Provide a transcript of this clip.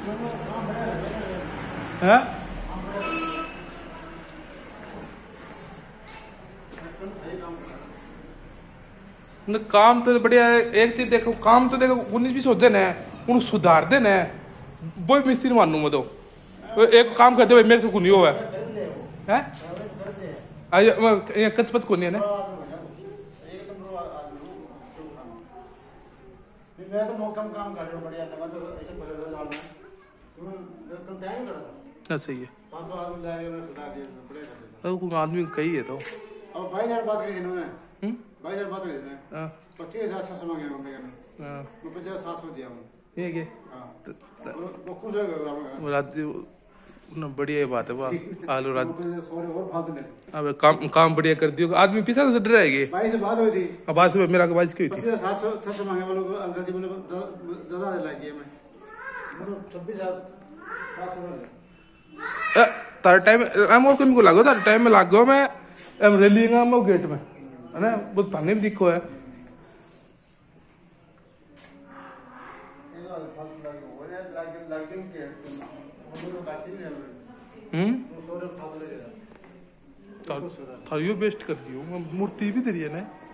है काम तो बढ़िया है। एक चीज देखो, काम तो देखो 19-20 होते न उन सुधार दे न वो मिस्त्री मानू मैं तो एक काम करते हुए मेरे से कुछ हो है कचपत को नहीं है ना। मैं तो मौकम काम कर रहा हूं बढ़िया मैं तो ऐसे पहले साल में तुम टाइम कर ना सही है। 500 आदमी लाए मैं सुधा दिया बढ़िया कर देता तो कोई आदमी कही है तो अब 22,000 बात करी इन्होंने 22,000 बात करी ने हां 25,600 मांगे होंगे हां मैं 50,700 दिया हूं ये के हां वो खुश हो गए वो रात ना बढ़िया बात है वाह आलू रात सॉरी और फालतू नहीं। अब काम बढ़िया कर दियो आदमी पीछा से डर रहेगी। भाई से बात हुई थी अब बात से मेरा बात की हुई थी 25,700 मांगे वालों को अंकल जी बोले ज्यादा लगी मैं 26,700 तार टाइम हम और को लागो तार टाइम में लागो मैं एम रेलिंग में गेट में है ना वो थाने भी दिखो है थारियो बेस्ट कर दियो मूर्ति भी तेरी है ना।